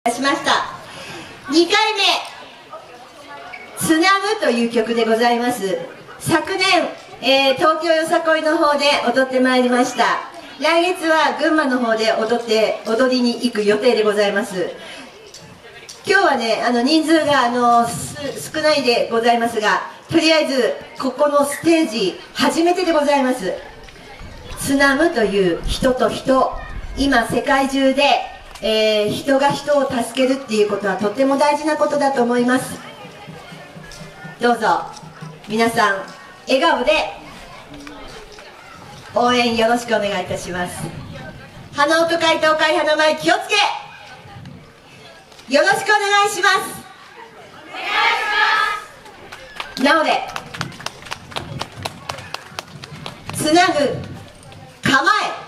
しました。2回目「つなぐ」という曲でございます。昨年、東京よさこいの方で踊ってまいりました。来月は群馬の方で踊りに行く予定でございます。今日はね、人数が少ないでございますが、とりあえずここのステージ初めてでございます。つなぐという人と人、今世界中で人が人を助けるっていうことはとても大事なことだと思います。どうぞ皆さん笑顔で応援よろしくお願いいたします。鼻音書いておかい鼻前気をつけ、よろしくお願いします。お願いします。なのでつなぐ構え、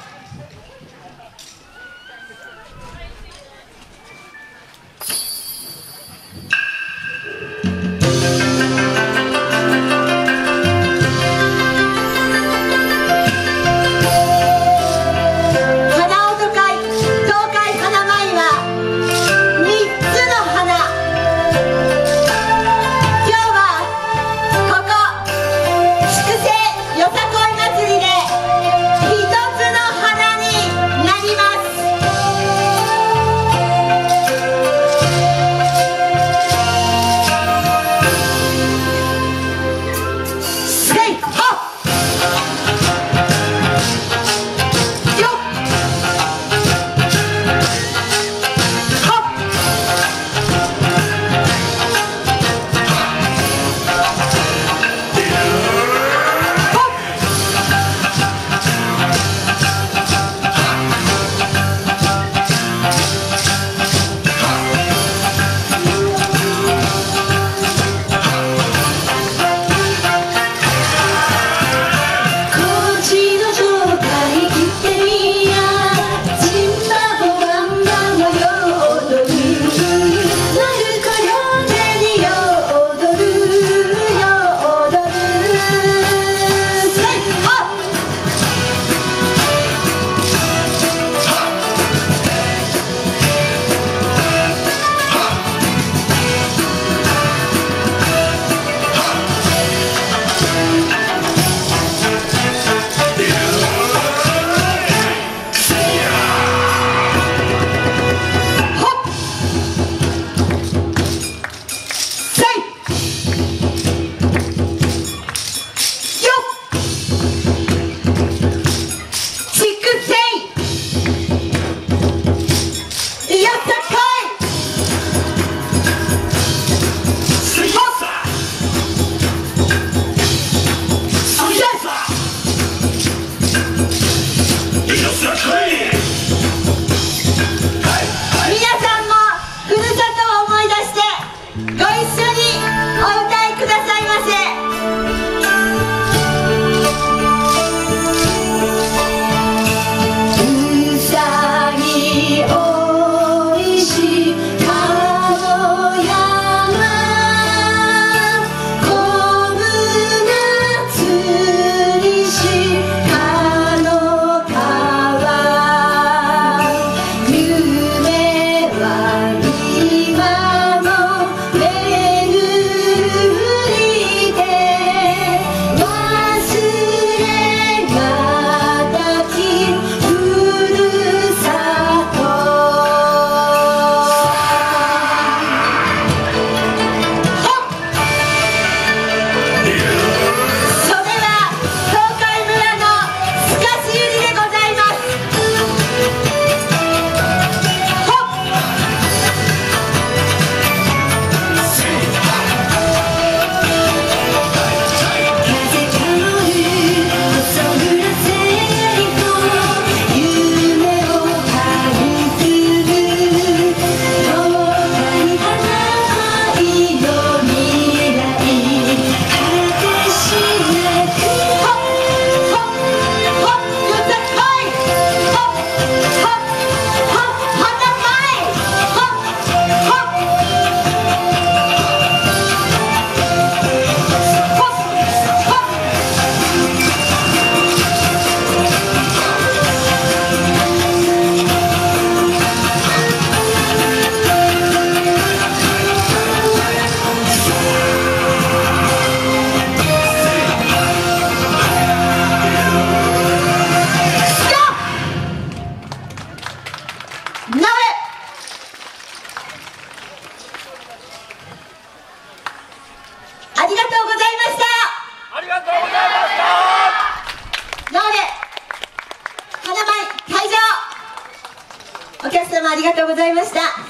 りがとうございました。 ありがとうございました。 ローレ花舞会場、お客様ありがとうございました。